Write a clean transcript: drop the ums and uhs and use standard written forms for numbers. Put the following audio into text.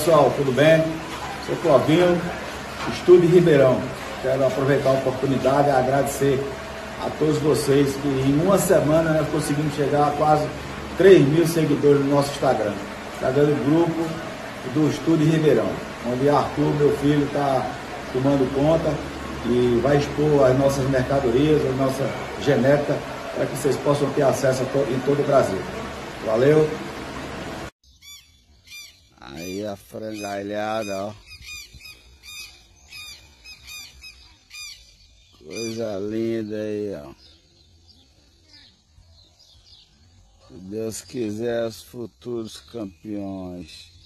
pessoal, tudo bem? Sou Clovinho, Estúdio Ribeirão. Quero aproveitar a oportunidade e agradecer a todos vocês que em uma semana nós conseguimos chegar a quase 3.000 seguidores no nosso Instagram do grupo do Estúdio Ribeirão, onde Arthur, meu filho, está tomando conta e vai expor as nossas mercadorias, a nossa genética, para que vocês possam ter acesso em todo o Brasil. Valeu! Aí a frangalhada, ó. Coisa linda aí, ó. Se Deus quiser, os futuros campeões.